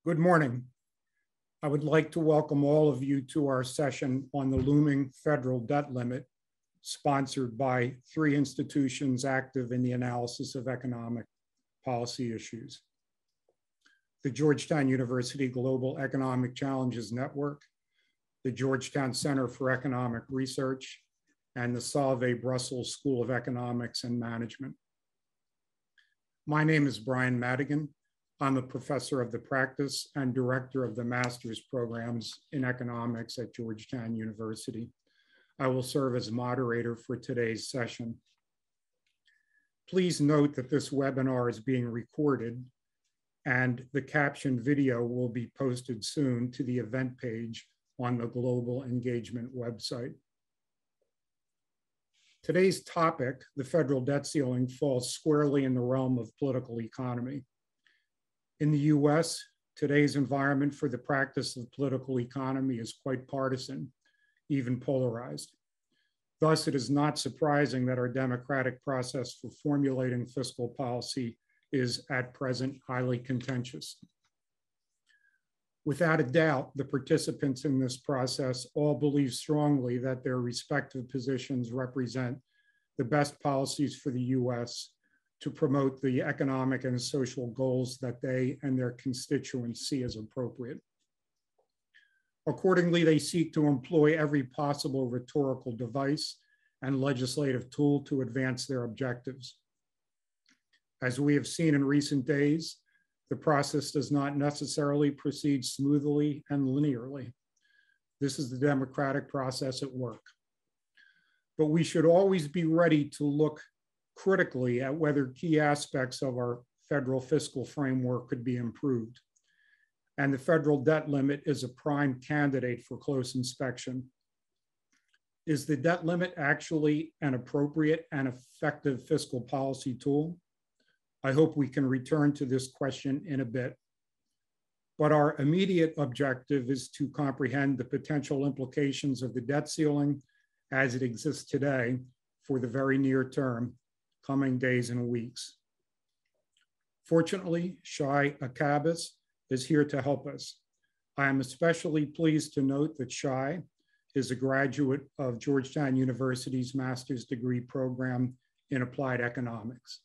Good morning. I would like to welcome all of you to our session on the looming federal debt limit, sponsored by three institutions active in the analysis of economic policy issues: the Georgetown University Global Economic Challenges Network, the Georgetown Center for Economic Research, and the Salve Brussels School of Economics and Management. My name is Brian Madigan. I'm a professor of the practice and director of the master's programs in economics at Georgetown University. I will serve as moderator for today's session. Please note that this webinar is being recorded and the captioned video will be posted soon to the event page on the Global Engagement website. Today's topic, the federal debt ceiling, falls squarely in the realm of political economy. In the US, today's environment for the practice of political economy is quite partisan, even polarized. Thus, it is not surprising that our democratic process for formulating fiscal policy is at present highly contentious. Without a doubt, the participants in this process all believe strongly that their respective positions represent the best policies for the US to promote the economic and social goals that they and their constituents see as appropriate. Accordingly, they seek to employ every possible rhetorical device and legislative tool to advance their objectives. As we have seen in recent days, the process does not necessarily proceed smoothly and linearly. This is the democratic process at work. But we should always be ready to look critically at whether key aspects of our federal fiscal framework could be improved. And the federal debt limit is a prime candidate for close inspection. Is the debt limit actually an appropriate and effective fiscal policy tool? I hope we can return to this question in a bit. But our immediate objective is to comprehend the potential implications of the debt ceiling as it exists today for the very near term, coming days and weeks. Fortunately, Shai Akabas is here to help us. I am especially pleased to note that Shai is a graduate of Georgetown University's master's degree program in applied economics.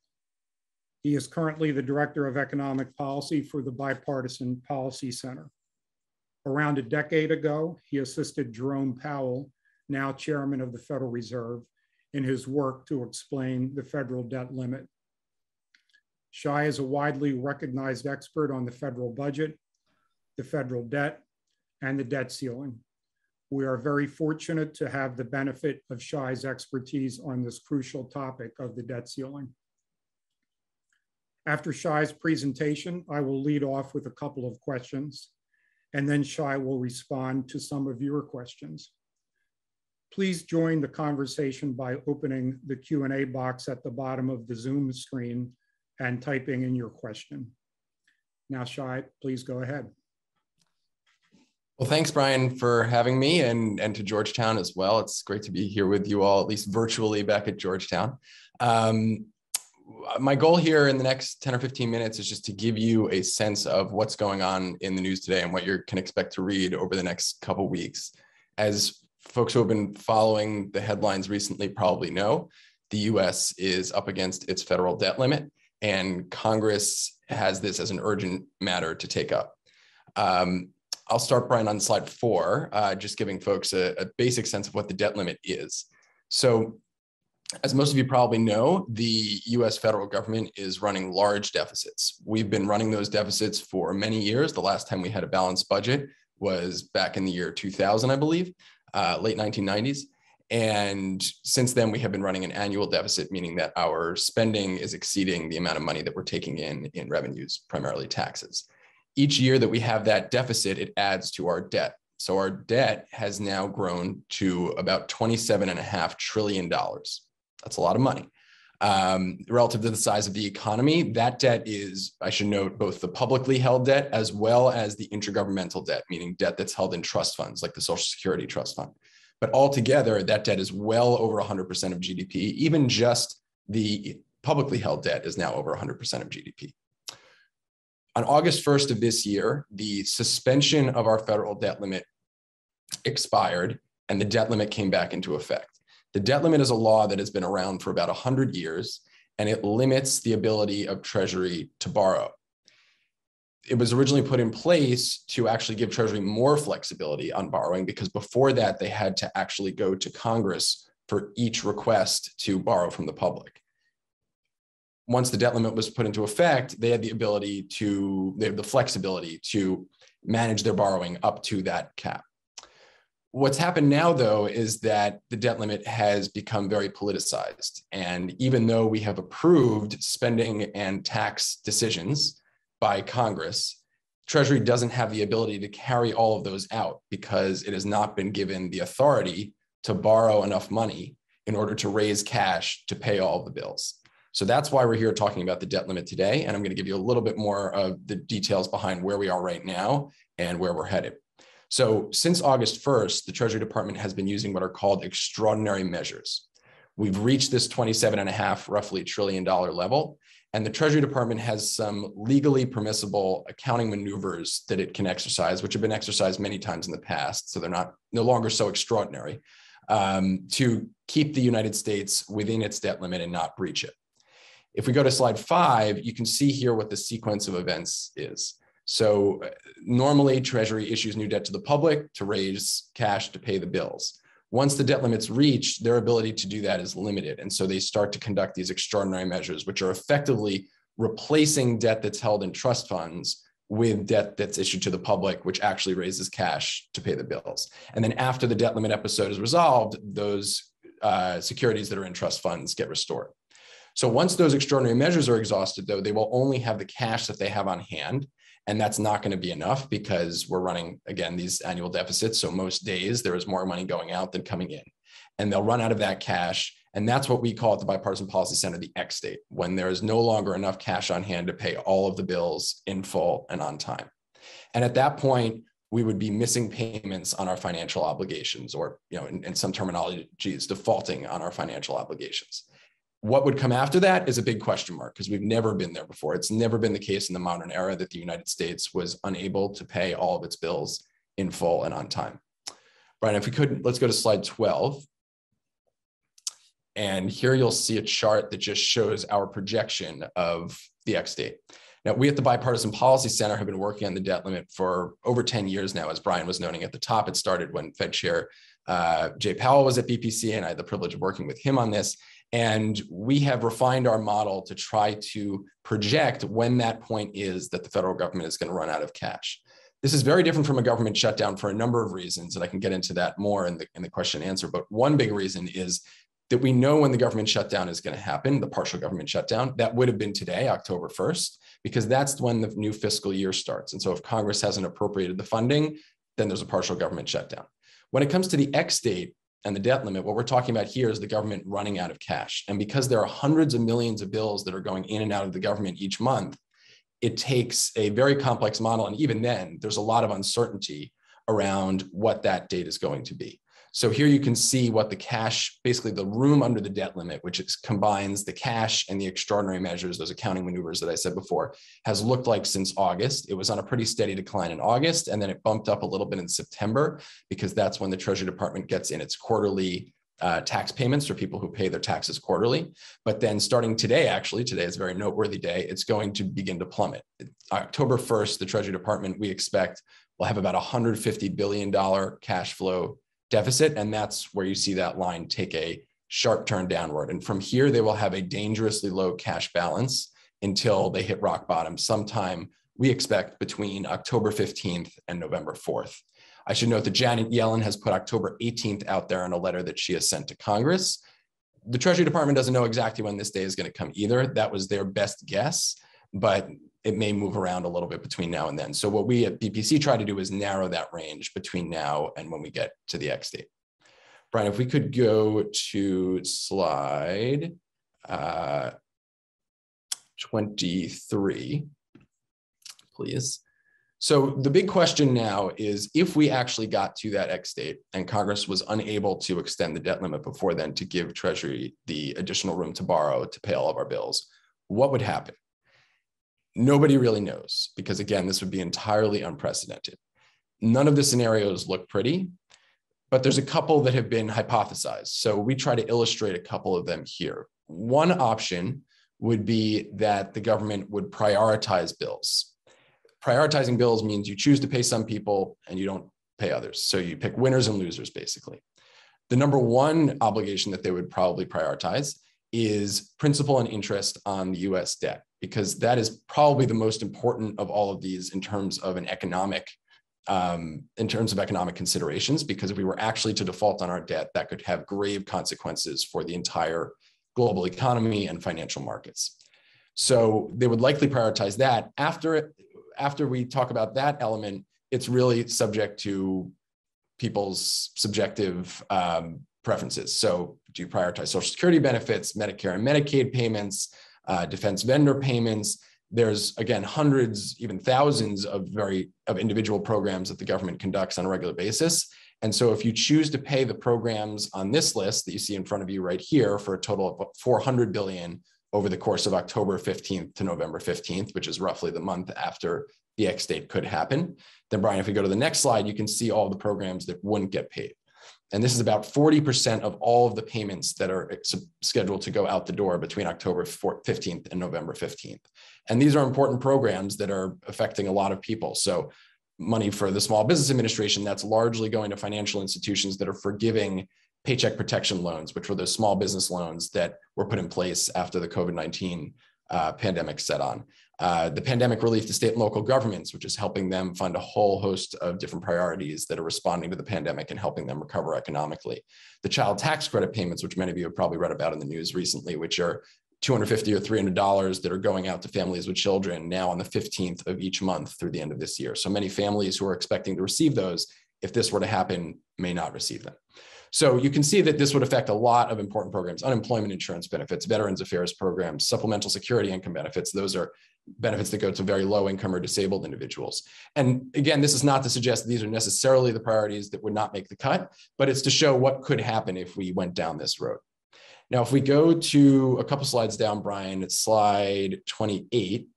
He is currently the director of economic policy for the Bipartisan Policy Center. Around a decade ago, he assisted Jerome Powell, now chairman of the Federal Reserve, in his work to explain the federal debt limit. Shai is a widely recognized expert on the federal budget, the federal debt, and the debt ceiling. We are very fortunate to have the benefit of Shai's expertise on this crucial topic of the debt ceiling. After Shai's presentation, I will lead off with a couple of questions, and then Shai will respond to some of your questions. Please join the conversation by opening the Q&A box at the bottom of the Zoom screen and typing in your question. Now, Shai, please go ahead. Well, thanks, Brian, for having me, and to Georgetown as well. It's great to be here with you all, at least virtually back at Georgetown. My goal here in the next 10 or 15 minutes is just to give you a sense of what's going on in the news today and what you can expect to read over the next couple weeks. As folks who have been following the headlines recently probably know, the US is up against its federal debt limit, and Congress has this as an urgent matter to take up. I'll start, Brian, on slide 4, just giving folks a basic sense of what the debt limit is. So, as most of you probably know, the US federal government is running large deficits. We've been running those deficits for many years. The last time we had a balanced budget was back in the year 2000, I believe. Late 1990s. And since then, we have been running an annual deficit, meaning that our spending is exceeding the amount of money that we're taking in revenues, primarily taxes. Each year that we have that deficit, it adds to our debt. So our debt has now grown to about $27.5 trillion. That's a lot of money. Relative to the size of the economy, that debt is, I should note, both the publicly held debt as well as the intergovernmental debt, meaning debt that's held in trust funds like the Social Security Trust Fund. But altogether, that debt is well over 100% of GDP. Even just the publicly held debt is now over 100% of GDP. On August 1st of this year, the suspension of our federal debt limit expired and the debt limit came back into effect. The debt limit is a law that has been around for about 100 years, and it limits the ability of Treasury to borrow. It was originally put in place to actually give Treasury more flexibility on borrowing, because before that, they had to actually go to Congress for each request to borrow from the public. Once the debt limit was put into effect, they had the flexibility to manage their borrowing up to that cap. What's happened now, though, is that the debt limit has become very politicized. And even though we have approved spending and tax decisions by Congress, Treasury doesn't have the ability to carry all of those out because it has not been given the authority to borrow enough money in order to raise cash to pay all of the bills. So that's why we're here talking about the debt limit today. And I'm going to give you a little bit more of the details behind where we are right now and where we're headed. So since August 1st, the Treasury Department has been using what are called extraordinary measures. We've reached this $27.5 roughly trillion level, and the Treasury Department has some legally permissible accounting maneuvers that it can exercise, which have been exercised many times in the past, so they're no longer so extraordinary, to keep the United States within its debt limit and not breach it. If we go to slide 5, you can see here what the sequence of events is. So normally Treasury issues new debt to the public to raise cash to pay the bills. Once the debt limit's reached, their ability to do that is limited. And so they start to conduct these extraordinary measures, which are effectively replacing debt that's held in trust funds with debt that's issued to the public, which actually raises cash to pay the bills. And then after the debt limit episode is resolved, those securities that are in trust funds get restored. So once those extraordinary measures are exhausted, though, they will only have the cash that they have on hand. And that's not going to be enough because we're running, again, these annual deficits. So most days there is more money going out than coming in. And they'll run out of that cash. And that's what we call at the Bipartisan Policy Center the X state, when there is no longer enough cash on hand to pay all of the bills in full and on time. And at that point, we would be missing payments on our financial obligations, or in some terminologies, defaulting on our financial obligations. What would come after that is a big question mark, because we've never been there before. It's never been the case in the modern era that the United States was unable to pay all of its bills in full and on time. Brian, if we could, let's go to slide 12. And here you'll see a chart that just shows our projection of the X date. Now, we at the Bipartisan Policy Center have been working on the debt limit for over 10 years now. As Brian was noting at the top, it started when Fed Chair Jay Powell was at BPC, and I had the privilege of working with him on this. And we have refined our model to try to project when that point is that the federal government is going to run out of cash. This is very different from a government shutdown for a number of reasons, and I can get into that more in the question and answer. But one big reason is that we know when the government shutdown is going to happen, the partial government shutdown. That would have been today, October 1st, because that's when the new fiscal year starts. And so if Congress hasn't appropriated the funding, then there's a partial government shutdown. When it comes to the X date and the debt limit, what we're talking about here is the government running out of cash. And because there are hundreds of millions of bills that are going in and out of the government each month, it takes a very complex model. And even then, there's a lot of uncertainty around what that date is going to be. So here you can see what the cash, basically the room under the debt limit, which combines the cash and the extraordinary measures, those accounting maneuvers that I said before, has looked like since August. It was on a pretty steady decline in August, and then it bumped up a little bit in September, because that's when the Treasury Department gets in its quarterly tax payments for people who pay their taxes quarterly. But then starting today, actually, today is a very noteworthy day, it's going to begin to plummet. October 1st, the Treasury Department, we expect, will have about $150 billion cash flow deficit. And that's where you see that line take a sharp turn downward. And from here, they will have a dangerously low cash balance until they hit rock bottom sometime, we expect, between October 15th and November 4th. I should note that Janet Yellen has put October 18th out there in a letter that she has sent to Congress. The Treasury Department doesn't know exactly when this day is going to come either. That was their best guess, but it may move around a little bit between now and then. So what we at BPC try to do is narrow that range between now and when we get to the X date. Brian, if we could go to slide 23, please. So the big question now is, if we actually got to that X date and Congress was unable to extend the debt limit before then to give Treasury the additional room to borrow to pay all of our bills, what would happen? Nobody really knows because, again, this would be entirely unprecedented. None of the scenarios look pretty, but there's a couple that have been hypothesized. So we try to illustrate a couple of them here. One option would be that the government would prioritize bills. Prioritizing bills means you choose to pay some people and you don't pay others. So you pick winners and losers, basically. The number one obligation that they would probably prioritize is principal and interest on the US debt, because that is probably the most important of all of these in terms of economic considerations, because if we were actually to default on our debt, that could have grave consequences for the entire global economy and financial markets. So they would likely prioritize that. After we talk about that element, it's really subject to people's subjective preferences. So do you prioritize Social Security benefits, Medicare and Medicaid payments, defense vendor payments? There's, again, hundreds, even thousands of individual programs that the government conducts on a regular basis. And so if you choose to pay the programs on this list that you see in front of you right here for a total of $400 billion over the course of October 15th to November 15th, which is roughly the month after the X date could happen, then Brian, if we go to the next slide, you can see all the programs that wouldn't get paid. And this is about 40% of all of the payments that are scheduled to go out the door between October 15th and November 15th. And these are important programs that are affecting a lot of people. So money for the Small Business Administration, that's largely going to financial institutions that are forgiving paycheck protection loans, which were those small business loans that were put in place after the COVID-19 pandemic set on. The pandemic relief to state and local governments, which is helping them fund a whole host of different priorities that are responding to the pandemic and helping them recover economically. The child tax credit payments, which many of you have probably read about in the news recently, which are $250 or $300 that are going out to families with children now on the 15th of each month through the end of this year. So many families who are expecting to receive those, if this were to happen, may not receive them. So you can see that this would affect a lot of important programs: unemployment insurance benefits, Veterans Affairs programs, supplemental security income benefits. Those are benefits that go to very low income or disabled individuals. And again, this is not to suggest that these are necessarily the priorities that would not make the cut, but it's to show what could happen if we went down this road. Now, if we go to a couple slides down, Brian, it's slide 28.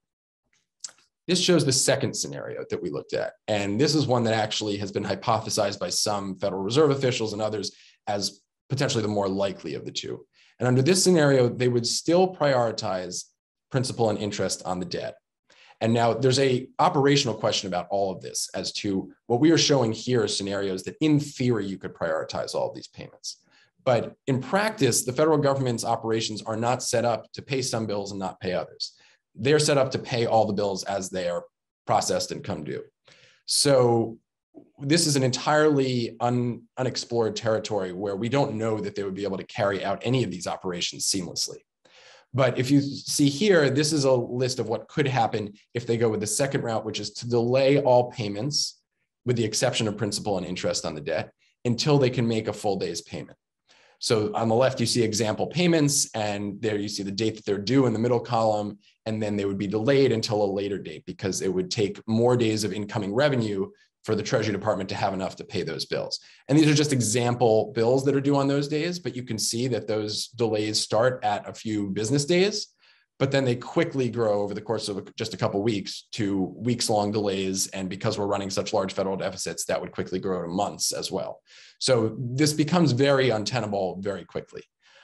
This shows the second scenario that we looked at. And this is one that actually has been hypothesized by some Federal Reserve officials and others as potentially the more likely of the two. And under this scenario, they would still prioritize principal and interest on the debt. And now there's a operational question about all of this as to what we are showing here are scenarios that in theory you could prioritize all of these payments. But in practice, the federal government's operations are not set up to pay some bills and not pay others. They're set up to pay all the bills as they are processed and come due. So this is an entirely unexplored territory where we don't know that they would be able to carry out any of these operations seamlessly. But if you see here, this is a list of what could happen if they go with the second route, which is to delay all payments with the exception of principal and interest on the debt until they can make a full day's payment. So on the left, you see example payments, and there you see the date that they're due in the middle column, and then they would be delayed until a later date because it would take more days of incoming revenue for the Treasury Department to have enough to pay those bills. And these are just example bills that are due on those days, but you can see that those delays start at a few business days, but then they quickly grow over the course of just a couple of weeks to weeks-long delays. And because we're running such large federal deficits, that would quickly grow to months as well. So this becomes very untenable very quickly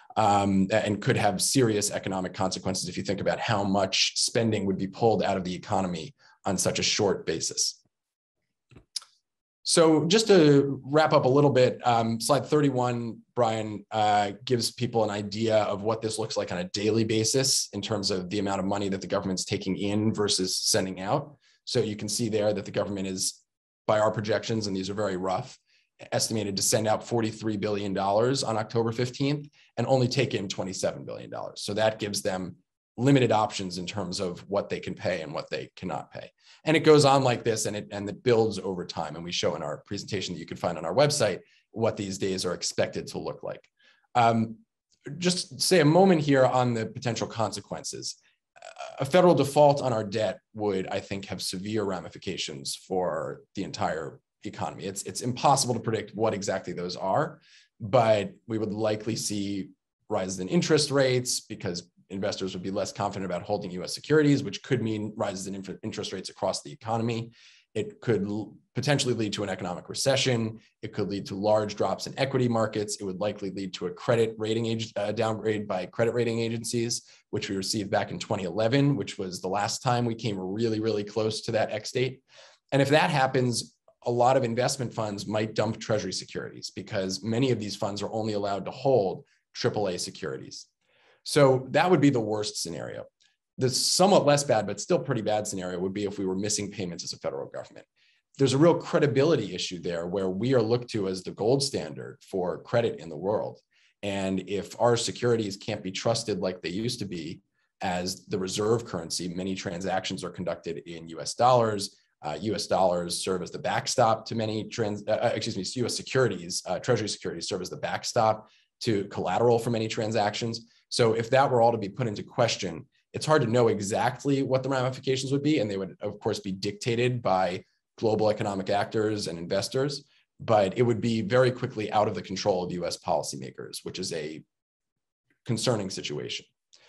and could have serious economic consequences if you think about how much spending would be pulled out of the economy on such a short basis. So just to wrap up a little bit, slide 31, Brian, gives people an idea of what this looks like on a daily basis in terms of the amount of money that the government's taking in versus sending out. So you can see there that the government is, by our projections, and these are very rough, estimated to send out $43 billion on October 15th and only take in $27 billion. So that gives them limited options in terms of what they can pay and what they cannot pay. And it goes on like this, and it builds over time. And we show in our presentation that you can find on our website what these days are expected to look like. Just say a moment here on the potential consequences. A federal default on our debt would, I think, have severe ramifications for the entire economy. It's impossible to predict what exactly those are, but we would likely see rises in interest rates because investors would be less confident about holding US securities, which could mean rises in interest rates across the economy. It could potentially lead to an economic recession. It could lead to large drops in equity markets. It would likely lead to a credit rating downgrade by credit rating agencies, which we received back in 2011, which was the last time we came really, really close to that X date. And if that happens, a lot of investment funds might dump Treasury securities because many of these funds are only allowed to hold AAA securities. So that would be the worst scenario. The somewhat less bad, but still pretty bad scenario would be if we were missing payments as a federal government. There's a real credibility issue there where we are looked to as the gold standard for credit in the world. And if our securities can't be trusted like they used to be as the reserve currency, many transactions are conducted in US dollars. US dollars serve as the backstop to many US securities, Treasury securities serve as the backstop to collateral for many transactions. So if that were all to be put into question, it's hard to know exactly what the ramifications would be. And they would, of course, be dictated by global economic actors and investors, but it would be very quickly out of the control of US policymakers, which is a concerning situation.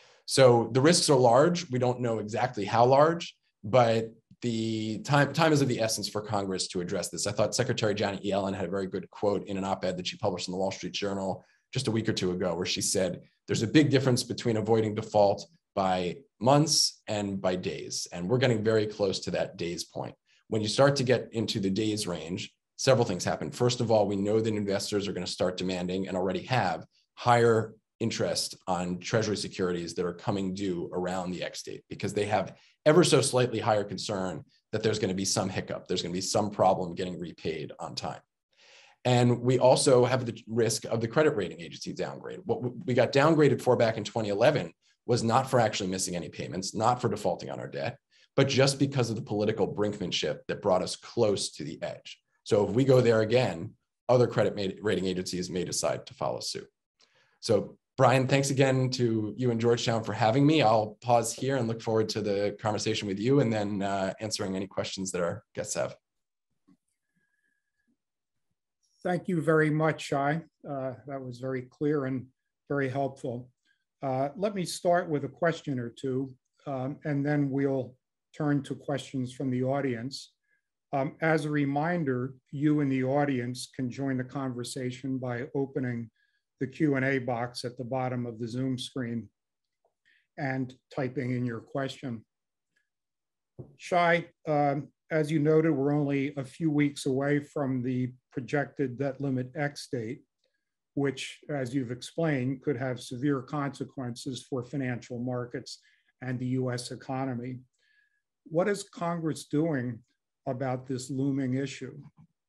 So the risks are large. We don't know exactly how large, but the time is of the essence for Congress to address this. I thought Secretary Janet Yellen had a very good quote in an op-ed that she published in the Wall Street Journal just a week or two ago, where she said, there's a big difference between avoiding default by months and by days. And we're getting very close to that days point. When you start to get into the days range, several things happen. First of all, we know that investors are going to start demanding and already have higher interest on Treasury securities that are coming due around the X date because they have ever so slightly higher concern that there's going to be some hiccup. There's going to be some problem getting repaid on time. And we also have the risk of the credit rating agency downgrade. What we got downgraded for back in 2011 was not for actually missing any payments, not for defaulting on our debt, but just because of the political brinkmanship that brought us close to the edge. So if we go there again, other credit rating agencies may decide to follow suit. So Brian, thanks again to you and Georgetown for having me. I'll pause here and look forward to the conversation with you and then answering any questions that our guests have. Thank you very much, Shai. That was very clear and very helpful. Let me start with a question or two, and then we'll turn to questions from the audience. As a reminder, you in the audience can join the conversation by opening the Q&A box at the bottom of the Zoom screen and typing in your question. Shai, as you noted, we're only a few weeks away from the projected debt limit X date, which, as you've explained, could have severe consequences for financial markets and the US economy. What is Congress doing about this looming issue?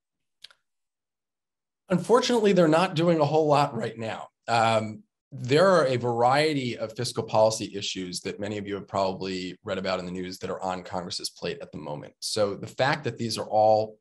Unfortunately, they're not doing a whole lot right now. There are a variety of fiscal policy issues that many of you have probably read about in the news that are on Congress's plate at the moment. So the fact that these are all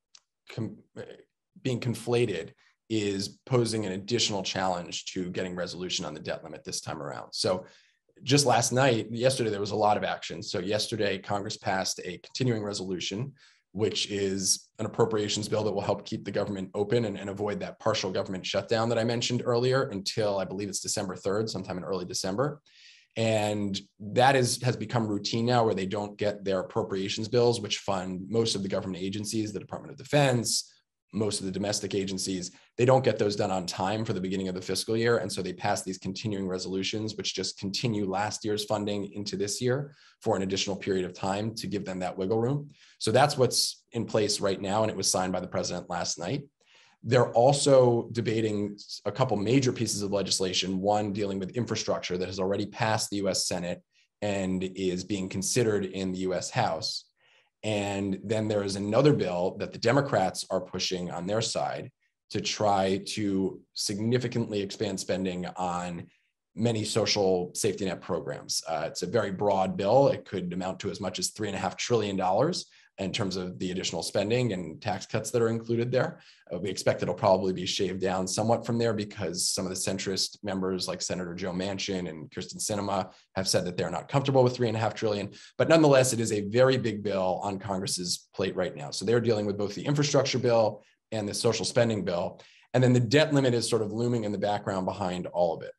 being conflated is posing an additional challenge to getting resolution on the debt limit this time around. So just yesterday, there was a lot of action. So yesterday, Congress passed a continuing resolution, which is an appropriations bill that will help keep the government open and avoid that partial government shutdown that I mentioned earlier until I believe it's December 3rd, sometime in early December. And that has become routine now where they don't get their appropriations bills, which fund most of the government agencies, the Department of Defense, most of the domestic agencies. They don't get those done on time for the beginning of the fiscal year. And so they pass these continuing resolutions, which just continue last year's funding into this year for an additional period of time to give them that wiggle room. So that's what's in place right now. And it was signed by the president last night. They're also debating a couple major pieces of legislation, one dealing with infrastructure that has already passed the US Senate and is being considered in the US House. And then there is another bill that the Democrats are pushing on their side to try to significantly expand spending on many social safety net programs. It's a very broad bill. It could amount to as much as $3.5 trillion in terms of the additional spending and tax cuts that are included there. We expect it'll probably be shaved down somewhat from there because some of the centrist members like Senator Joe Manchin and Kirsten Sinema have said that they're not comfortable with $3.5 trillion, but nonetheless, it is a very big bill on Congress's plate right now. So they're dealing with both the infrastructure bill and the social spending bill. And then the debt limit is sort of looming in the background behind all of it.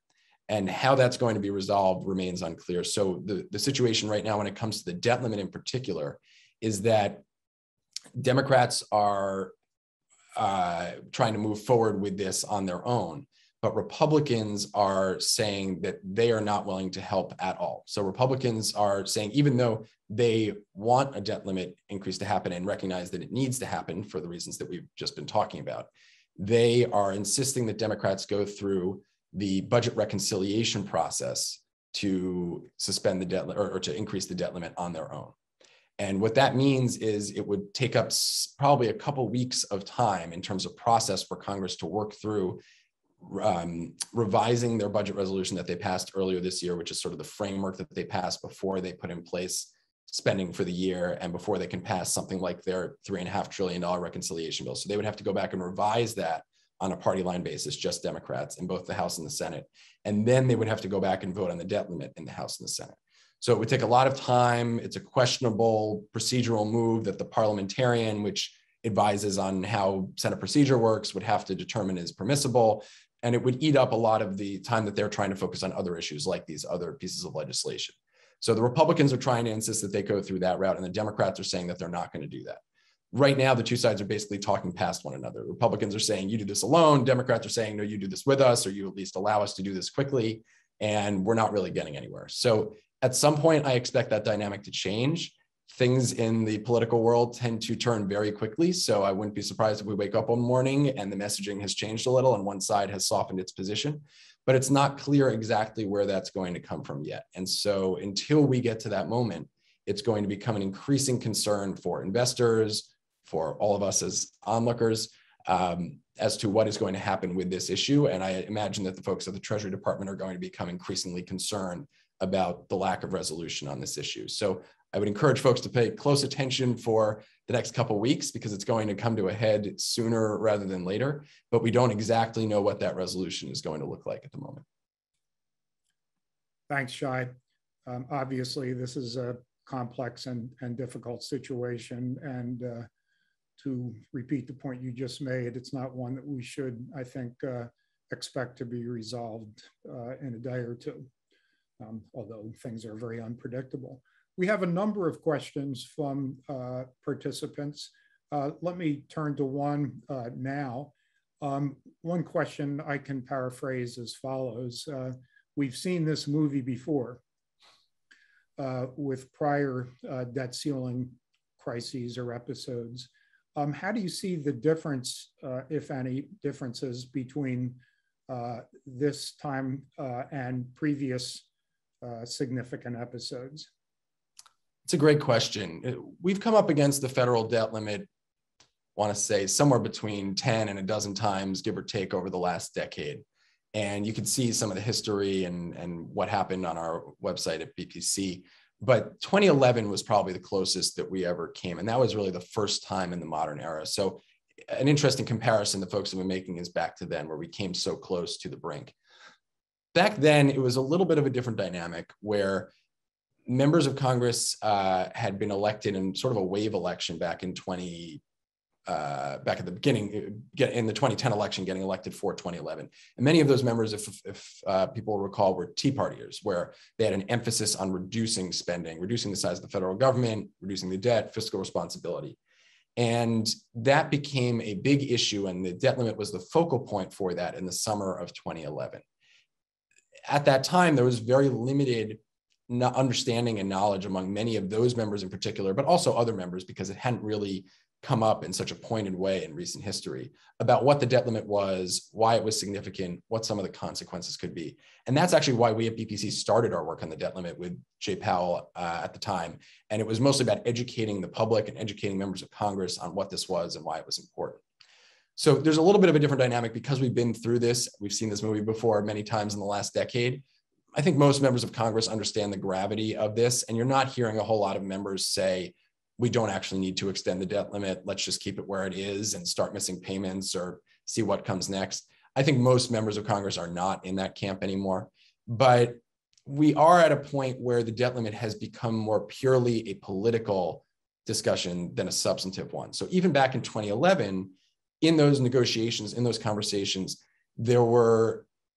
And how that's going to be resolved remains unclear. So the situation right now when it comes to the debt limit in particular is that Democrats are trying to move forward with this on their own, but Republicans are saying that they are not willing to help at all. So Republicans are saying, even though they want a debt limit increase to happen and recognize that it needs to happen for the reasons that we've just been talking about, they are insisting that Democrats go through the budget reconciliation process to suspend the debt or to increase the debt limit on their own. And what that means is it would take up probably a couple weeks of time in terms of process for Congress to work through revising their budget resolution that they passed earlier this year, which is sort of the framework that they passed before they put in place spending for the year and before they can pass something like their $3.5 trillion reconciliation bill. So they would have to go back and revise that on a party line basis, just Democrats in both the House and the Senate. And then they would have to go back and vote on the debt limit in the House and the Senate. So it would take a lot of time. It's a questionable procedural move that the parliamentarian, which advises on how Senate procedure works, would have to determine is permissible. And it would eat up a lot of the time that they're trying to focus on other issues like these other pieces of legislation. So the Republicans are trying to insist that they go through that route, and the Democrats are saying that they're not going to do that. Right now, the two sides are basically talking past one another. Republicans are saying, you do this alone. Democrats are saying, no, you do this with us, or you at least allow us to do this quickly. And we're not really getting anywhere. So at some point, I expect that dynamic to change. Things in the political world tend to turn very quickly. So I wouldn't be surprised if we wake up one morning and the messaging has changed a little and one side has softened its position. But it's not clear exactly where that's going to come from yet. And so until we get to that moment, it's going to become an increasing concern for investors, for all of us as onlookers, as to what is going to happen with this issue. And I imagine that the folks at the Treasury Department are going to become increasingly concerned about the lack of resolution on this issue. So I would encourage folks to pay close attention for the next couple of weeks, because it's going to come to a head sooner rather than later, but we don't exactly know what that resolution is going to look like at the moment. Thanks, Shai. Obviously, this is a complex and difficult situation. And to repeat the point you just made, it's not one that we should, I think, expect to be resolved in a day or two, although things are very unpredictable. We have a number of questions from participants. Let me turn to one now. One question I can paraphrase as follows. We've seen this movie before with prior debt ceiling crises or episodes. How do you see the difference, if any, differences between this time and previous significant episodes? It's a great question. We've come up against the federal debt limit, I want to say somewhere between 10 and a dozen times, give or take, over the last decade. And you can see some of the history and what happened on our website at BPC. But 2011 was probably the closest that we ever came. And that was really the first time in the modern era. So an interesting comparison the folks have been making is back to then, where we came so close to the brink. Back then, it was a little bit of a different dynamic where members of Congress had been elected in sort of a wave election back in back at the beginning, in the 2010 election, getting elected for 2011. And many of those members, if people recall, were Tea Partiers, where they had an emphasis on reducing spending, reducing the size of the federal government, reducing the debt, fiscal responsibility. And that became a big issue, and the debt limit was the focal point for that in the summer of 2011. At that time, there was very limited understanding and knowledge among many of those members in particular, but also other members, because it hadn't really come up in such a pointed way in recent history about what the debt limit was, why it was significant, what some of the consequences could be. And that's actually why we at BPC started our work on the debt limit with Jay Powell at the time. And it was mostly about educating the public and educating members of Congress on what this was and why it was important. So there's a little bit of a different dynamic because we've been through this. We've seen this movie before many times in the last decade. I think most members of Congress understand the gravity of this, and you're not hearing a whole lot of members say, we don't actually need to extend the debt limit. Let's just keep it where it is and start missing payments or see what comes next. I think most members of Congress are not in that camp anymore, but we are at a point where the debt limit has become more purely a political discussion than a substantive one. So even back in 2011, in those negotiations, in those conversations, there were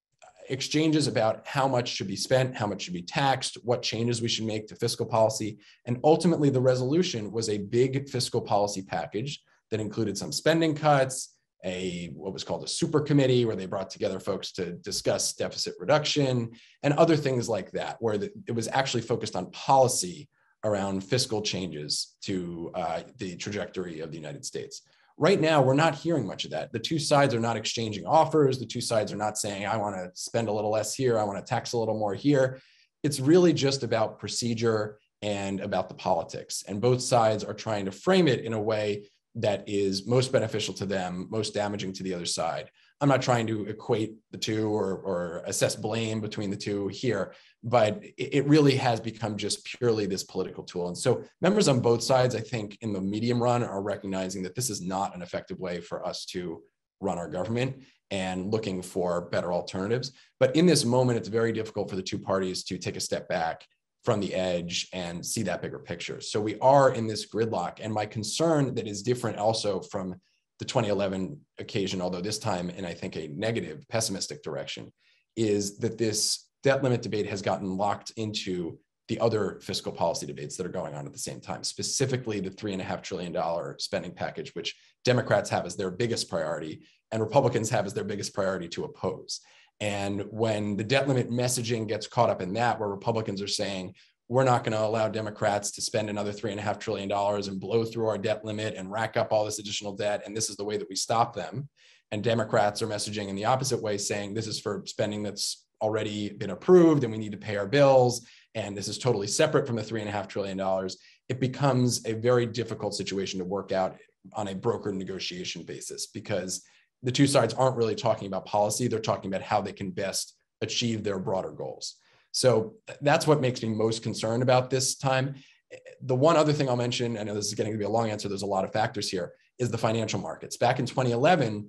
exchanges about how much should be spent, how much should be taxed, what changes we should make to fiscal policy. And ultimately, the resolution was a big fiscal policy package that included some spending cuts, what was called a super committee, where they brought together folks to discuss deficit reduction and other things like that, where it was actually focused on policy around fiscal changes to the trajectory of the United States. Right now, we're not hearing much of that. The two sides are not exchanging offers. The two sides are not saying, I want to spend a little less here, I want to tax a little more here. It's really just about procedure and about the politics. And both sides are trying to frame it in a way that is most beneficial to them, most damaging to the other side. I'm not trying to equate the two or assess blame between the two here, but it really has become just purely this political tool. And so members on both sides, I think in the medium run, are recognizing that this is not an effective way for us to run our government and looking for better alternatives. But in this moment, it's very difficult for the two parties to take a step back from the edge and see that bigger picture. So we are in this gridlock. And my concern that is different also from the 2011 occasion, although this time in, I think, a negative, pessimistic direction, is that this debt limit debate has gotten locked into the other fiscal policy debates that are going on at the same time, specifically the $3.5 trillion spending package, which Democrats have as their biggest priority and Republicans have as their biggest priority to oppose. And when the debt limit messaging gets caught up in that, where Republicans are saying, we're not going to allow Democrats to spend another $3.5 trillion and blow through our debt limit and rack up all this additional debt, and this is the way that we stop them. And Democrats are messaging in the opposite way, saying this is for spending that's already been approved and we need to pay our bills, and this is totally separate from the $3.5 trillion. It becomes a very difficult situation to work out on a brokered negotiation basis, because the two sides aren't really talking about policy. They're talking about how they can best achieve their broader goals. So that's what makes me most concerned about this time. The one other thing I'll mention, I know this is getting to be a long answer, there's a lot of factors here, is the financial markets. Back in 2011,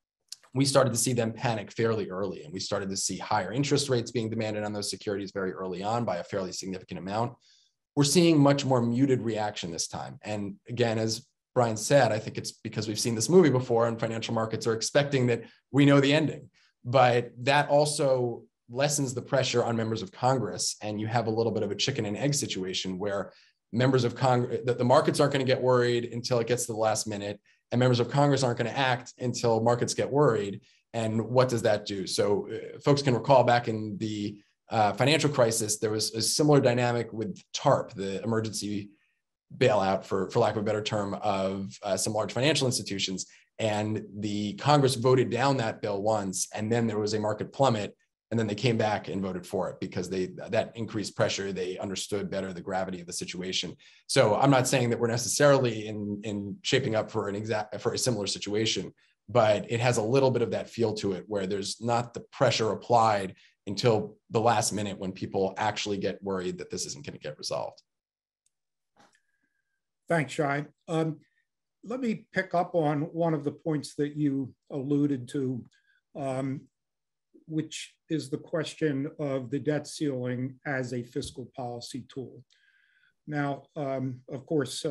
we started to see them panic fairly early, and we started to see higher interest rates being demanded on those securities very early on by a fairly significant amount. We're seeing much more muted reaction this time. And again, as Brian said, I think it's because we've seen this movie before and financial markets are expecting that we know the ending. But that also lessens the pressure on members of Congress, and you have a little bit of a chicken and egg situation where members of Congress, the markets aren't going to get worried until it gets to the last minute, and members of Congress aren't going to act until markets get worried. And what does that do? So folks can recall back in the financial crisis, there was a similar dynamic with TARP, the emergency bailout, for lack of a better term, of some large financial institutions. And the Congress voted down that bill once, and then there was a market plummet. And then they came back and voted for it because that increased pressure. They understood better the gravity of the situation. So I'm not saying that we're necessarily in shaping up for a similar situation, but it has a little bit of that feel to it, where there's not the pressure applied until the last minute when people actually get worried that this isn't going to get resolved. Thanks, Shai. Let me pick up on one of the points that you alluded to, which is the question of the debt ceiling as a fiscal policy tool. Now, of course,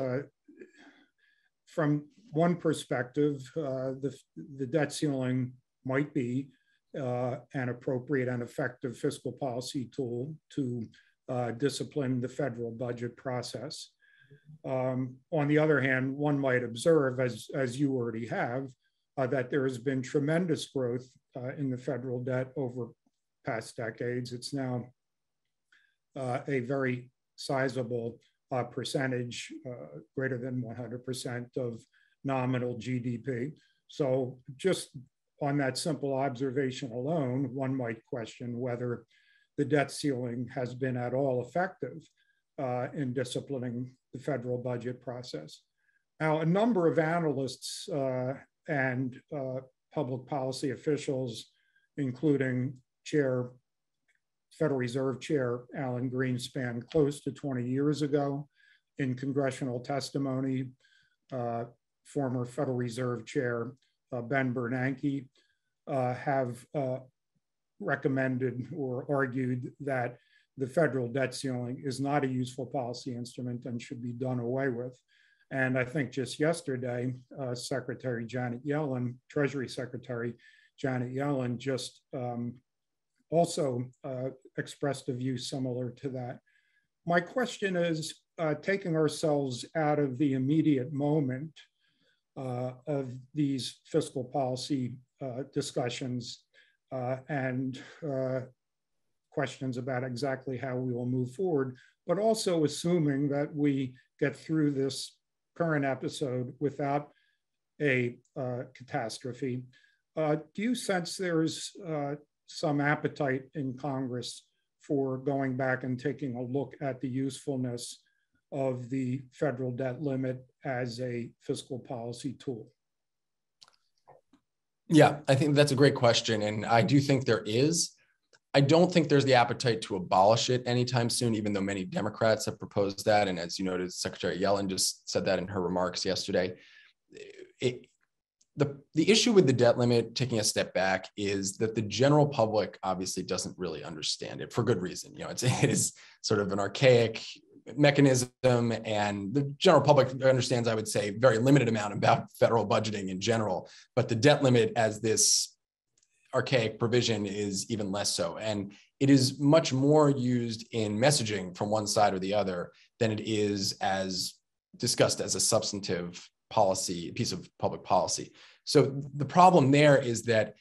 from one perspective, the debt ceiling might be an appropriate and effective fiscal policy tool to discipline the federal budget process. On the other hand, one might observe, as you already have, that there has been tremendous growth in the federal debt over past decades. It's now a very sizable percentage, greater than 100% of nominal GDP. So just on that simple observation alone, one might question whether the debt ceiling has been at all effective in disciplining the federal budget process. Now, a number of analysts and public policy officials, including Federal Reserve Chair Alan Greenspan, close to 20 years ago in congressional testimony, former Federal Reserve Chair Ben Bernanke have recommended or argued that the federal debt ceiling is not a useful policy instrument and should be done away with. And I think just yesterday, Secretary Janet Yellen, Treasury Secretary Janet Yellen, just also expressed a view similar to that. My question is, taking ourselves out of the immediate moment of these fiscal policy discussions and questions about exactly how we will move forward, but also assuming that we get through this current episode without a catastrophe. Do you sense there's some appetite in Congress for going back and taking a look at the usefulness of the federal debt limit as a fiscal policy tool? Yeah, I think that's a great question. And I do think there is. I don't think there's the appetite to abolish it anytime soon, even though many Democrats have proposed that. And as you noted, Secretary Yellen just said that in her remarks yesterday. The issue with the debt limit, taking a step back, is that the general public obviously doesn't really understand it for good reason. You know, it is sort of an archaic mechanism, and the general public understands, I would say, very limited amount about federal budgeting in general. But the debt limit as this archaic provision is even less so. And it is much more used in messaging from one side or the other than it is as discussed as a substantive policy, piece of public policy. So the problem there is that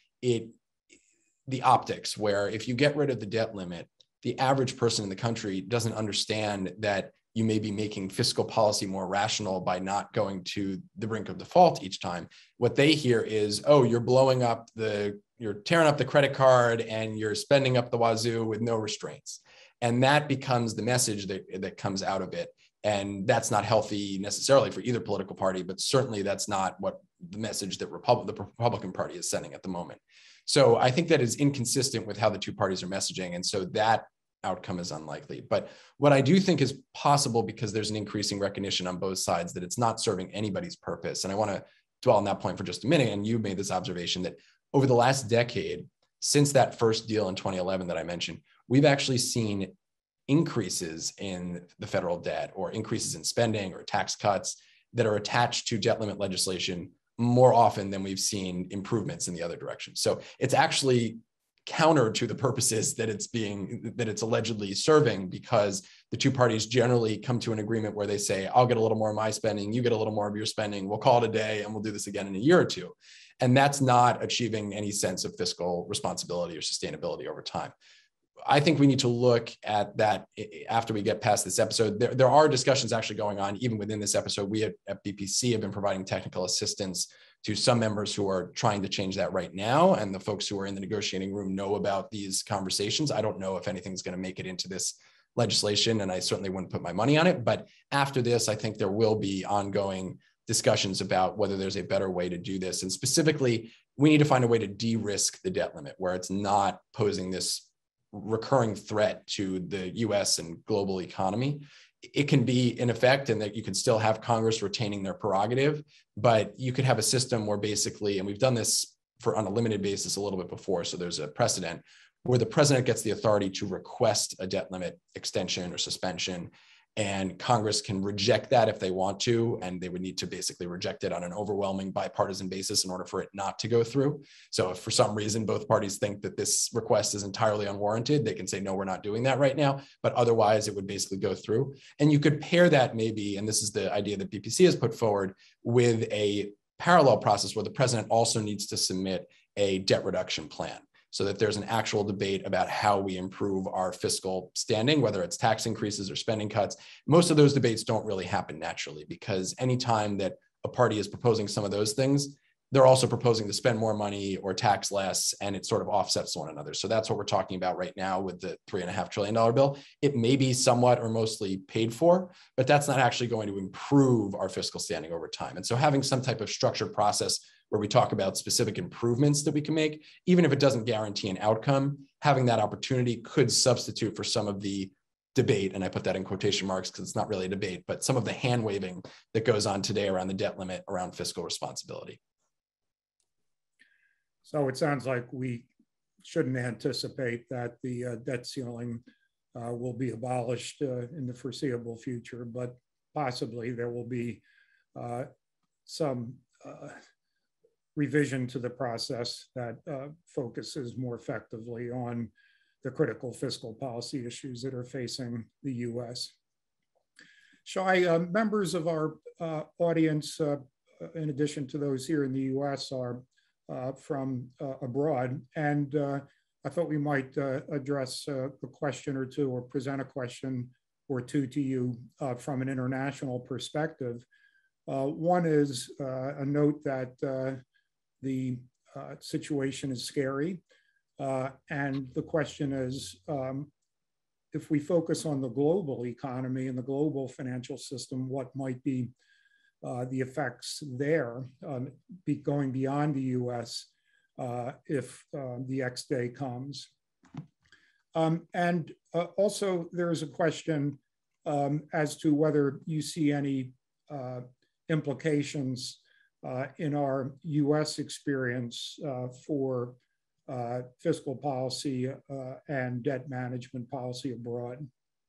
the optics, where if you get rid of the debt limit, the average person in the country doesn't understand that you may be making fiscal policy more rational by not going to the brink of default each time. What they hear is, oh, you're tearing up the credit card and you're spending up the wazoo with no restraints. And that becomes the message that comes out of it. And that's not healthy necessarily for either political party, but certainly that's not what the message that the Republican Party is sending at the moment. So I think that is inconsistent with how the two parties are messaging. And so that outcome is unlikely. But what I do think is possible, because there's an increasing recognition on both sides that it's not serving anybody's purpose. And I want to dwell on that point for just a minute. And you made this observation that over the last decade, since that first deal in 2011 that I mentioned, we've actually seen increases in the federal debt or increases in spending or tax cuts that are attached to debt limit legislation more often than we've seen improvements in the other direction. So it's actually counter to the purposes that it's allegedly serving, because the two parties generally come to an agreement where they say, I'll get a little more of my spending, you get a little more of your spending, we'll call it a day and we'll do this again in a year or two. And that's not achieving any sense of fiscal responsibility or sustainability over time. I think we need to look at that after we get past this episode. There are discussions actually going on even within this episode. We at BPC have been providing technical assistance to some members who are trying to change that right now. And the folks who are in the negotiating room know about these conversations. I don't know if anything's going to make it into this legislation, and I certainly wouldn't put my money on it. But after this, I think there will be ongoing discussions about whether there's a better way to do this. And specifically, we need to find a way to de-risk the debt limit where it's not posing this recurring threat to the US and global economy. It can be in effect, and that you can still have Congress retaining their prerogative, but you could have a system where basically, and we've done this on a limited basis a little bit before, so there's a precedent where the president gets the authority to request a debt limit extension or suspension, and Congress can reject that if they want to, and they would need to basically reject it on an overwhelming bipartisan basis in order for it not to go through. So if for some reason both parties think that this request is entirely unwarranted, they can say, no, we're not doing that right now, but otherwise it would basically go through. And you could pair that maybe, and this is the idea that BPC has put forward, with a parallel process where the president also needs to submit a debt reduction plan, so that there's an actual debate about how we improve our fiscal standing, whether it's tax increases or spending cuts. Most of those debates don't really happen naturally, because anytime that a party is proposing some of those things, they're also proposing to spend more money or tax less, and it sort of offsets one another. So that's what we're talking about right now with the $3.5 trillion bill. It may be somewhat or mostly paid for, but that's not actually going to improve our fiscal standing over time. And so having some type of structured process where we talk about specific improvements that we can make, even if it doesn't guarantee an outcome, having that opportunity could substitute for some of the debate, and I put that in quotation marks because it's not really a debate, but some of the hand waving that goes on today around the debt limit, around fiscal responsibility. So it sounds like we shouldn't anticipate that the debt ceiling will be abolished in the foreseeable future, but possibly there will be some revision to the process that focuses more effectively on the critical fiscal policy issues that are facing the U.S. Shai, members of our audience, in addition to those here in the U.S., are from abroad, and I thought we might address a question or two or present a question or two to you from an international perspective. One is a note that the situation is scary. And the question is, if we focus on the global economy and the global financial system, what might be the effects there, going beyond the US if the X day comes? And also there's a question as to whether you see any implications in our US experience for fiscal policy and debt management policy abroad.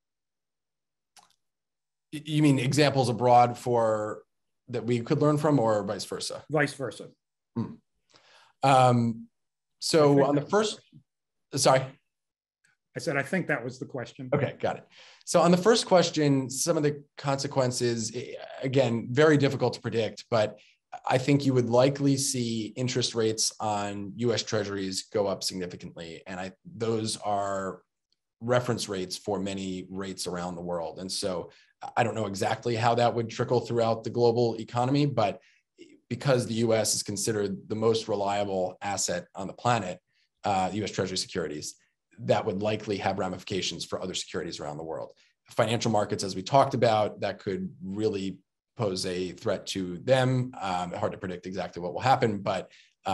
You mean examples abroad for that we could learn from, or vice versa? Vice versa. So on the first, sorry. I said, I think that was the question. Okay, got it. So on the first question, some of the consequences, again, very difficult to predict, but I think you would likely see interest rates on US Treasuries go up significantly. And those are reference rates for many rates around the world. And so I don't know exactly how that would trickle throughout the global economy, but because the US is considered the most reliable asset on the planet, US Treasury securities, that would likely have ramifications for other securities around the world. Financial markets, as we talked about, that could really pose a threat to them. Hard to predict exactly what will happen, but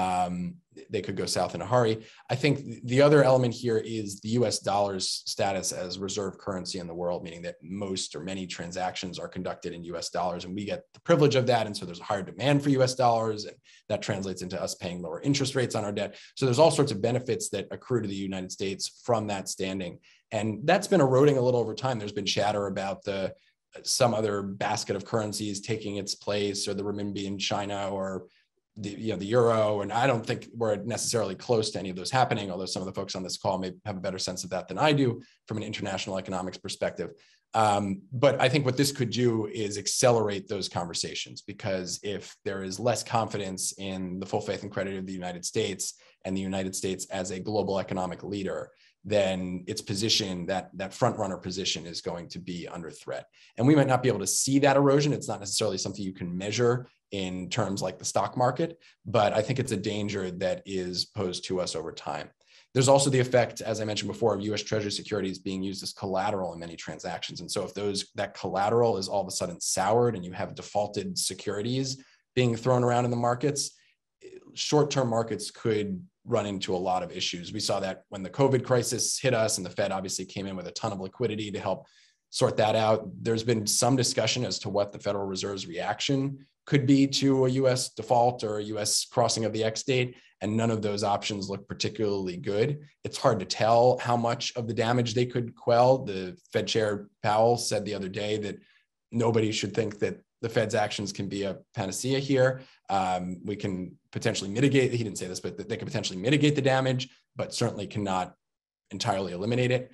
they could go south in a hurry. I think the other element here is the US dollar's status as reserve currency in the world, meaning that most or many transactions are conducted in US dollars, and we get the privilege of that. And so there's a higher demand for US dollars, and that translates into us paying lower interest rates on our debt. So there's all sorts of benefits that accrue to the United States from that standing. And that's been eroding a little over time. There's been chatter about some other basket of currencies taking its place, or the renminbi in China, or the euro. And I don't think we're necessarily close to any of those happening, although some of the folks on this call may have a better sense of that than I do from an international economics perspective. But I think what this could do is accelerate those conversations, because if there is less confidence in the full faith and credit of the United States and the United States as a global economic leader, then its position, that front runner position, is going to be under threat. And we might not be able to see that erosion. It's not necessarily something you can measure in terms like the stock market, but I think it's a danger that is posed to us over time. There's also the effect, as I mentioned before, of US Treasury securities being used as collateral in many transactions. And so if that collateral is all of a sudden soured and you have defaulted securities being thrown around in the markets, short-term markets could run into a lot of issues. We saw that when the COVID crisis hit us, and the Fed obviously came in with a ton of liquidity to help sort that out. There's been some discussion as to what the Federal Reserve's reaction could be to a US default or a US crossing of the X date, and none of those options look particularly good. It's hard to tell how much of the damage they could quell. The Fed Chair Powell said the other day that nobody should think that the Fed's actions can be a panacea here. We can potentially mitigate, he didn't say this, but they could potentially mitigate the damage, but certainly cannot entirely eliminate it.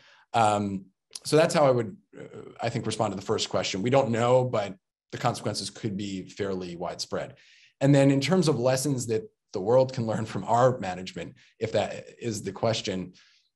So that's how I would, I think, respond to the first question. We don't know, but the consequences could be fairly widespread. And then in terms of lessons that the world can learn from our management, if that is the question,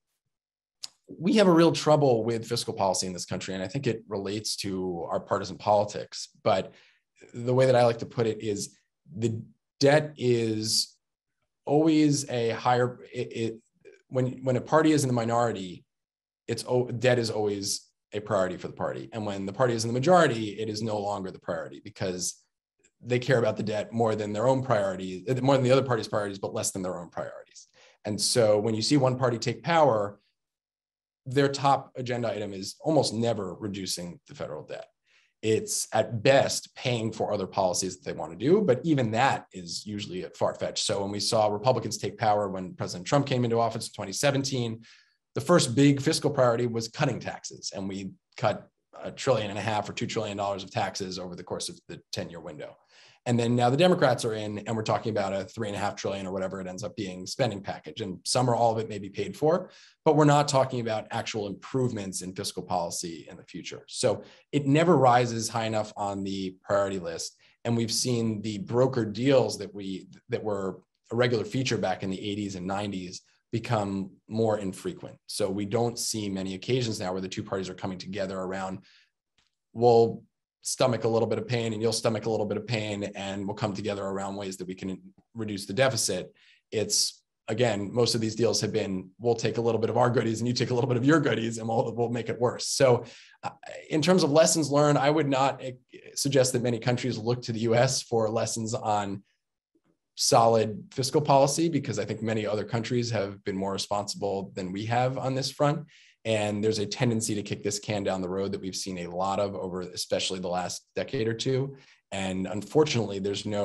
we have a real trouble with fiscal policy in this country, and I think it relates to our partisan politics. But the way that I like to put it is the debt is always a higher, when a party is in the minority, debt is always a priority for the party. And when the party is in the majority, it is no longer the priority, because they care about the debt more than their own priorities, more than the other party's priorities, but less than their own priorities. And so when you see one party take power, their top agenda item is almost never reducing the federal debt. It's at best paying for other policies that they want to do, but even that is usually far-fetched. So when we saw Republicans take power when President Trump came into office in 2017, the first big fiscal priority was cutting taxes, and we cut $1.5 trillion or $2 trillion of taxes over the course of the 10-year window. And then now the Democrats are in, and we're talking about a $3.5 trillion or whatever it ends up being spending package. And some or all of it may be paid for, but we're not talking about actual improvements in fiscal policy in the future. So it never rises high enough on the priority list. And we've seen the broker deals that were a regular feature back in the 80s and 90s become more infrequent. So we don't see many occasions now where the two parties are coming together around, we'll stomach a little bit of pain and you'll stomach a little bit of pain, and we'll come together around ways that we can reduce the deficit. It's, again, most of these deals have been, we'll take a little bit of our goodies and you take a little bit of your goodies and we'll make it worse. So in terms of lessons learned, I would not suggest that many countries look to the US for lessons on solid fiscal policy, because I think many other countries have been more responsible than we have on this front. And there's a tendency to kick this can down the road that we've seen a lot of over, especially the last decade or two. And unfortunately,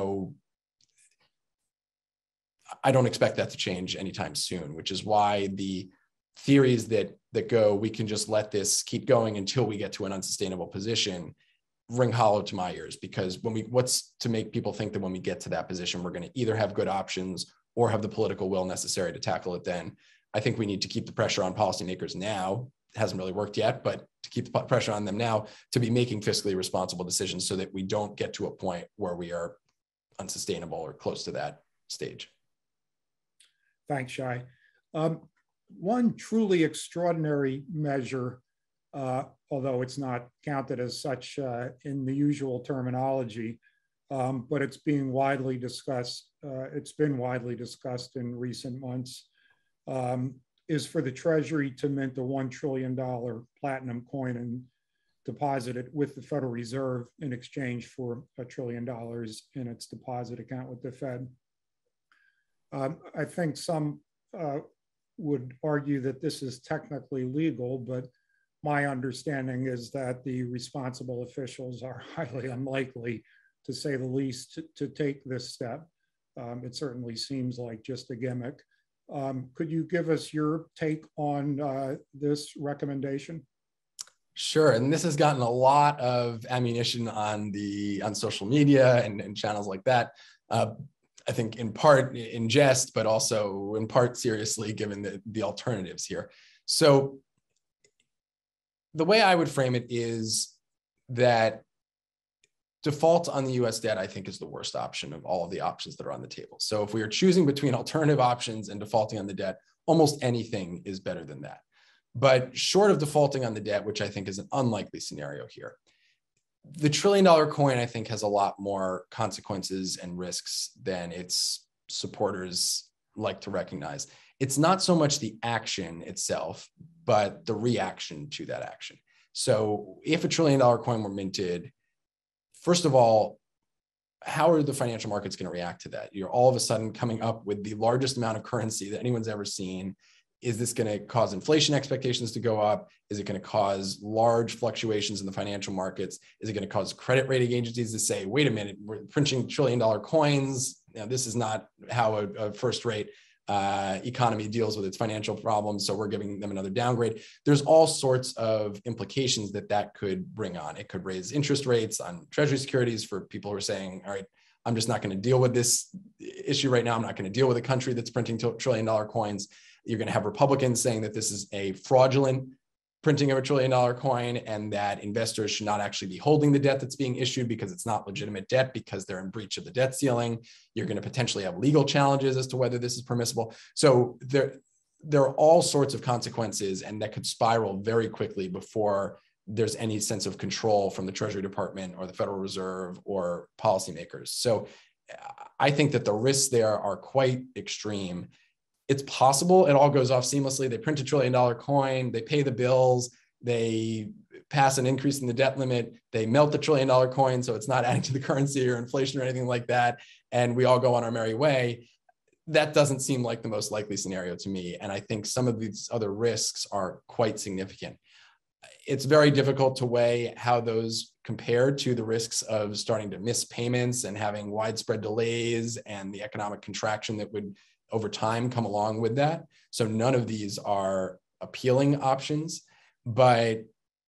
I don't expect that to change anytime soon, which is why the theories that go, we can just let this keep going until we get to an unsustainable position, ring hollow to my ears. Because what's to make people think that when we get to that position, we're going to either have good options or have the political will necessary to tackle it then. I think we need to keep the pressure on policymakers now. It hasn't really worked yet, but to keep the pressure on them now to be making fiscally responsible decisions so that we don't get to a point where we are unsustainable or close to that stage. Thanks, Shai. One truly extraordinary measure, although it's not counted as such in the usual terminology, but it's being widely discussed. It's been widely discussed in recent months. Is for the Treasury to mint a $1 trillion platinum coin and deposit it with the Federal Reserve in exchange for $1 trillion in its deposit account with the Fed. I think some would argue that this is technically legal, but my understanding is that the responsible officials are highly unlikely, to say the least, to take this step. It certainly seems like just a gimmick. Could you give us your take on this recommendation? Sure, and this has gotten a lot of ammunition on social media and channels like that. I think in part in jest, but also in part seriously, given the alternatives here. So the way I would frame it is that default on the US debt, I think, is the worst option of all of the options that are on the table. So if we are choosing between alternative options and defaulting on the debt, almost anything is better than that. But short of defaulting on the debt, which I think is an unlikely scenario here, the $1 trillion coin, I think, has a lot more consequences and risks than its supporters like to recognize. It's not so much the action itself, but the reaction to that action. So if a $1 trillion coin were minted, first of all, how are the financial markets going to react to that? You're all of a sudden coming up with the largest amount of currency that anyone's ever seen. Is this going to cause inflation expectations to go up? Is it going to cause large fluctuations in the financial markets? Is it going to cause credit rating agencies to say, wait a minute, we're printing $1 trillion coins? Now, this is not how a first-rate economy deals with its financial problems, so we're giving them another downgrade. There's all sorts of implications that could bring on. It could raise interest rates on Treasury securities for people who are saying, all right, I'm just not going to deal with this issue right now. I'm not going to deal with a country that's printing $1 trillion coins. You're going to have Republicans saying that this is a fraudulent printing of $1 trillion coin and that investors should not actually be holding the debt that's being issued because it's not legitimate debt because they're in breach of the debt ceiling. You're going to potentially have legal challenges as to whether this is permissible. So there are all sorts of consequences, and that could spiral very quickly before there's any sense of control from the Treasury Department or the Federal Reserve or policymakers. So I think that the risks there are quite extreme. It's possible it all goes off seamlessly. They print $1 trillion coin, they pay the bills, they pass an increase in the debt limit, they melt the $1 trillion coin so it's not adding to the currency or inflation or anything like that, and we all go on our merry way. That doesn't seem like the most likely scenario to me. And I think some of these other risks are quite significant. It's very difficult to weigh how those compare to the risks of starting to miss payments and having widespread delays and the economic contraction that would over time come along with that. So none of these are appealing options, but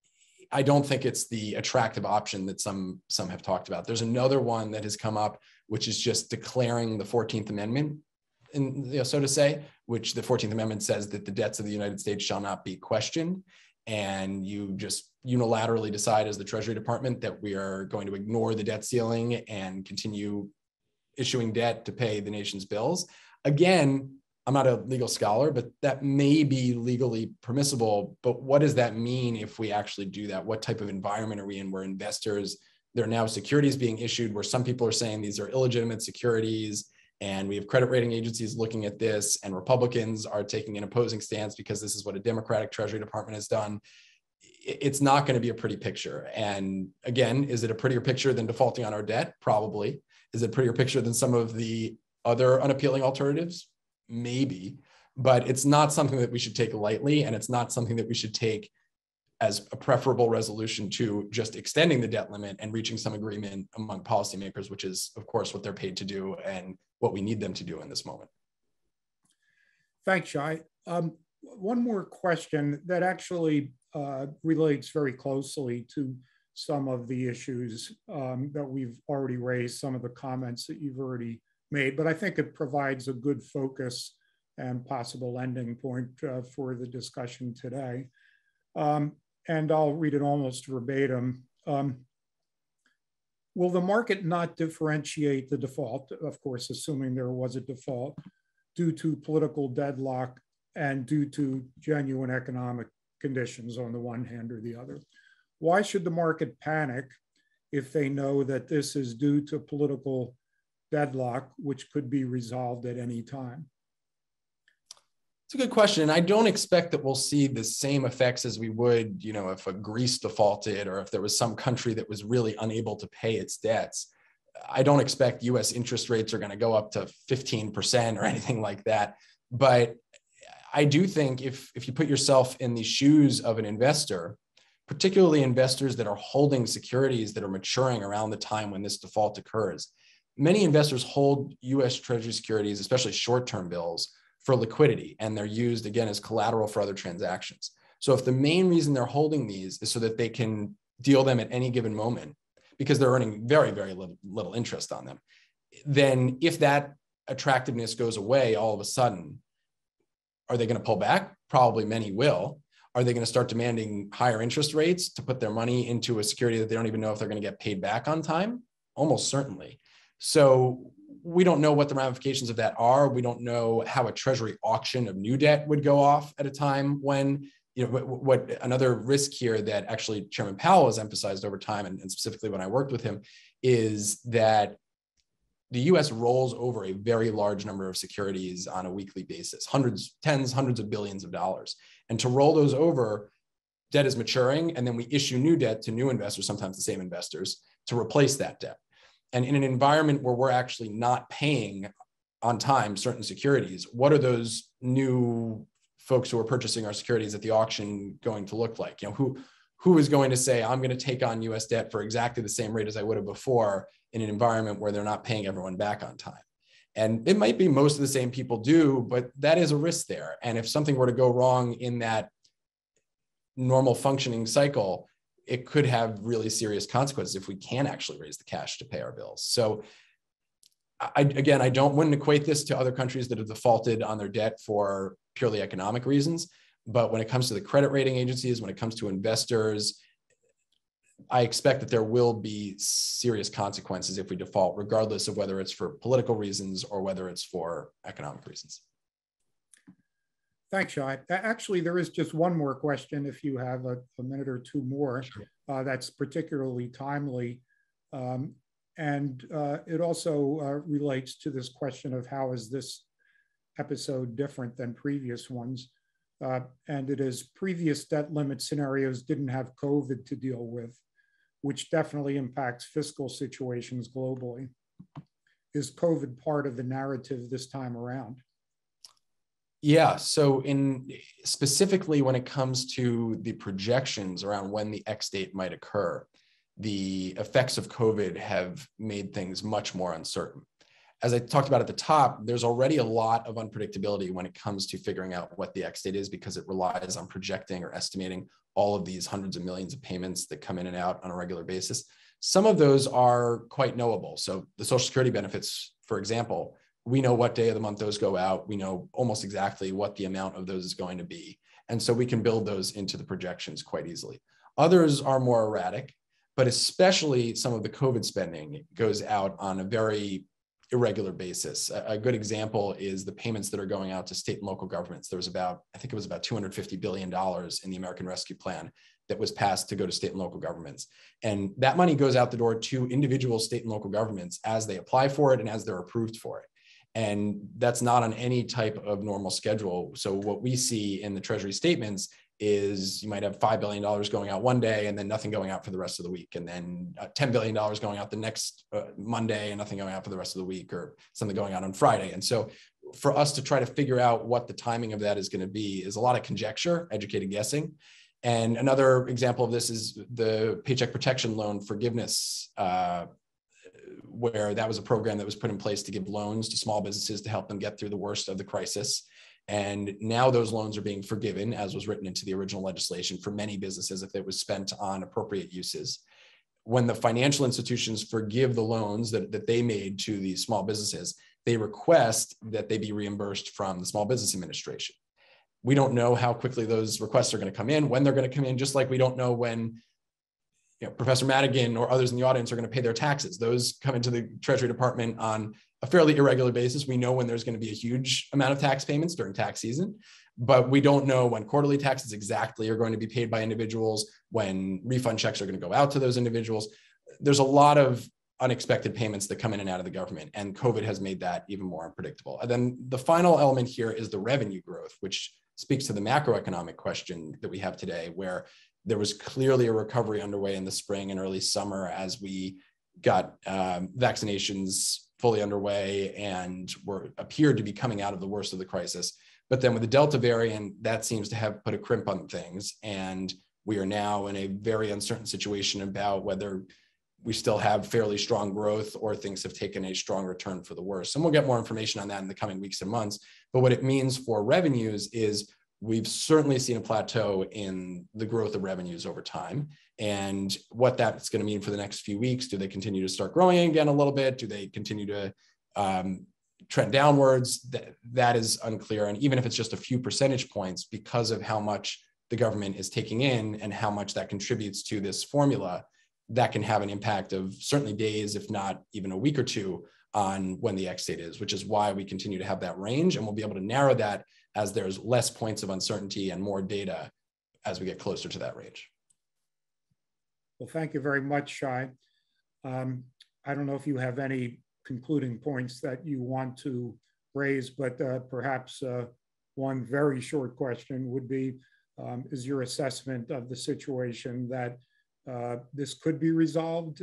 I don't think it's the attractive option that some have talked about. There's another one that has come up, which is just declaring the 14th Amendment, and so to say, which the 14th Amendment says that the debts of the United States shall not be questioned. And you just unilaterally decide as the Treasury Department that we are going to ignore the debt ceiling and continue issuing debt to pay the nation's bills. Again, I'm not a legal scholar, but that may be legally permissible. But what does that mean if we actually do that? What type of environment are we in where investors, there are now securities being issued where some people are saying these are illegitimate securities, and we have credit rating agencies looking at this, and Republicans are taking an opposing stance because this is what a Democratic Treasury Department has done. It's not going to be a pretty picture. And again, is it a prettier picture than defaulting on our debt? Probably. Is it a prettier picture than some of the other unappealing alternatives? Maybe. But it's not something that we should take lightly, and it's not something that we should take as a preferable resolution to just extending the debt limit and reaching some agreement among policymakers, which is, of course, what they're paid to do and what we need them to do in this moment. Thanks, Shai. One more question that actually relates very closely to some of the issues that we've already raised, some of the comments that you've already made, but I think it provides a good focus and possible ending point for the discussion today. And I'll read it almost verbatim. Will the market not differentiate the default, of course, assuming there was a default, due to political deadlock and due to genuine economic conditions on the one hand or the other? Why should the market panic if they know that this is due to political deadlock, which could be resolved at any time? It's a good question. I don't expect that we'll see the same effects as we would, if a Greece defaulted or if there was some country that was really unable to pay its debts. I don't expect US interest rates are going to go up to 15% or anything like that. But I do think if you put yourself in the shoes of an investor, particularly investors that are holding securities that are maturing around the time when this default occurs, many investors hold US Treasury securities, especially short-term bills, for liquidity, and they're used again as collateral for other transactions. So if the main reason they're holding these is so that they can deal them at any given moment because they're earning very, very little interest on them, then if that attractiveness goes away all of a sudden, are they going to pull back? Probably many will. Are they going to start demanding higher interest rates to put their money into a security that they don't even know if they're going to get paid back on time? Almost certainly. So we don't know what the ramifications of that are. We don't know how a Treasury auction of new debt would go off at a time when, what another risk here that actually Chairman Powell has emphasized over time, and specifically when I worked with him, is that the US rolls over a very large number of securities on a weekly basis, hundreds of billions of dollars. And to roll those over, debt is maturing, and then we issue new debt to new investors, sometimes the same investors, to replace that debt. And in an environment where we're actually not paying on time certain securities, what are those new folks who are purchasing our securities at the auction going to look like? Who is going to say, I'm going to take on US debt for exactly the same rate as I would have before in an environment where they're not paying everyone back on time? And it might be most of the same people do, but that is a risk there. And if something were to go wrong in that normal functioning cycle, it could have really serious consequences if we can actually raise the cash to pay our bills. So I wouldn't equate this to other countries that have defaulted on their debt for purely economic reasons. But when it comes to the credit rating agencies, when it comes to investors, I expect that there will be serious consequences if we default, regardless of whether it's for political reasons or whether it's for economic reasons. Thanks, Shai. Actually, there is just one more question if you have a minute or two more. Sure. That's particularly timely. And it also relates to this question of how is this episode different than previous ones. And it is previous debt limit scenarios didn't have COVID to deal with, which definitely impacts fiscal situations globally. Is COVID part of the narrative this time around? Yeah, so specifically when it comes to the projections around when the X date might occur, the effects of COVID have made things much more uncertain. As I talked about at the top, there's already a lot of unpredictability when it comes to figuring out what the X date is because it relies on projecting or estimating all of these hundreds of millions of payments that come in and out on a regular basis. Some of those are quite knowable. So the Social Security benefits, for example, we know what day of the month those go out. We know almost exactly what the amount of those is going to be. And so we can build those into the projections quite easily. Others are more erratic, but especially some of the COVID spending goes out on a very irregular basis. A good example is the payments that are going out to state and local governments. There was about, I think it was about $250 billion in the American Rescue Plan that was passed to go to state and local governments. And that money goes out the door to individual state and local governments as they apply for it and as they're approved for it. And that's not on any type of normal schedule. So what we see in the Treasury statements is you might have $5 billion going out one day and then nothing going out for the rest of the week. And then $10 billion going out the next Monday and nothing going out for the rest of the week, or something going out on Friday. And so for us to try to figure out what the timing of that is going to be is a lot of conjecture, educated guessing. And another example of this is the Paycheck Protection Loan Forgiveness, where that was a program that was put in place to give loans to small businesses to help them get through the worst of the crisis. And now those loans are being forgiven, as was written into the original legislation, for many businesses if it was spent on appropriate uses. When the financial institutions forgive the loans that they made to these small businesses, they request that they be reimbursed from the Small Business Administration. We don't know how quickly those requests are going to come in, when they're going to come in, just like we don't know when Professor Madigan or others in the audience are going to pay their taxes. Those come into the Treasury Department on a fairly irregular basis. We know when there's going to be a huge amount of tax payments during tax season, but we don't know when quarterly taxes exactly are going to be paid by individuals, when refund checks are going to go out to those individuals. There's a lot of unexpected payments that come in and out of the government, and COVID has made that even more unpredictable. And then the final element here is the revenue growth, which speaks to the macroeconomic question that we have today, where there was clearly a recovery underway in the spring and early summer as we got vaccinations fully underway and appeared to be coming out of the worst of the crisis. But then with the Delta variant, that seems to have put a crimp on things. And we are now in a very uncertain situation about whether we still have fairly strong growth or things have taken a strong return for the worse. And we'll get more information on that in the coming weeks and months. But what it means for revenues is we've certainly seen a plateau in the growth of revenues over time. And what that's going to mean for the next few weeks, do they continue to start growing again a little bit? Do they continue to trend downwards? That is unclear. And even if it's just a few percentage points, because of how much the government is taking in and how much that contributes to this formula, that can have an impact of certainly days, if not even a week or two, on when the X date is, which is why we continue to have that range. And we'll be able to narrow that as there's less points of uncertainty and more data as we get closer to that range. Well, thank you very much, Shai. I don't know if you have any concluding points that you want to raise, but perhaps one very short question would be, is your assessment of the situation that this could be resolved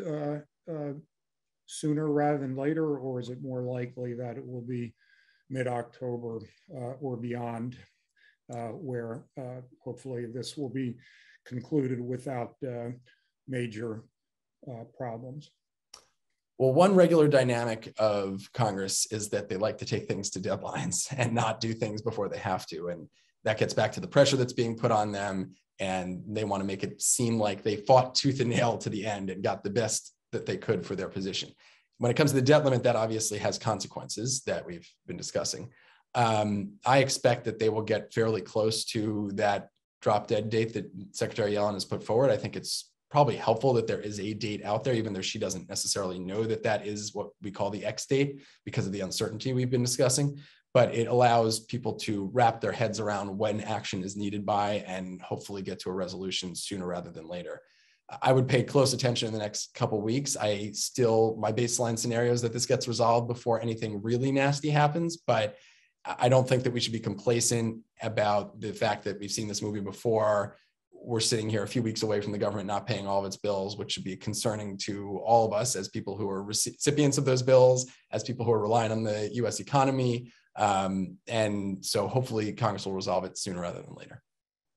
sooner rather than later, or is it more likely that it will be mid-October or beyond, where hopefully this will be concluded without major problems? Well, one regular dynamic of Congress is that they like to take things to deadlines and not do things before they have to. And that gets back to the pressure that's being put on them. And they want to make it seem like they fought tooth and nail to the end and got the best that they could for their position. When it comes to the debt limit, that obviously has consequences that we've been discussing. I expect that they will get fairly close to that drop dead date that Secretary Yellen has put forward. I think it's probably helpful that there is a date out there, even though she doesn't necessarily know that that is what we call the X date because of the uncertainty we've been discussing. But it allows people to wrap their heads around when action is needed by and hopefully get to a resolution sooner rather than later. I would pay close attention in the next couple of weeks. My baseline scenario is that this gets resolved before anything really nasty happens, but I don't think that we should be complacent about the fact that we've seen this movie before. We're sitting here a few weeks away from the government not paying all of its bills, which should be concerning to all of us as people who are recipients of those bills, as people who are relying on the US economy. And so hopefully Congress will resolve it sooner rather than later.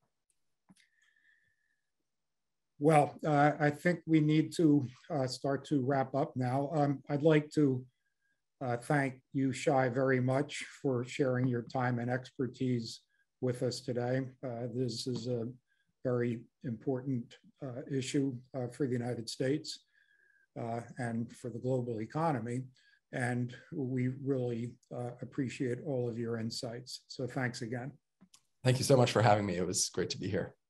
Well, I think we need to start to wrap up now. I'd like to thank you, Shai, very much for sharing your time and expertise with us today. This is a very important issue for the United States and for the global economy. And we really appreciate all of your insights. So thanks again. Thank you so much for having me. It was great to be here.